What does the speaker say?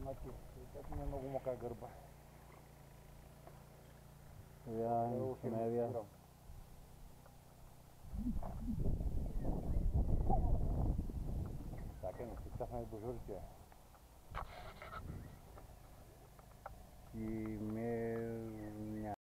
Мати, так ми е много мока гърба. Ja, не вярвам. Така, не си цахнах до журче. И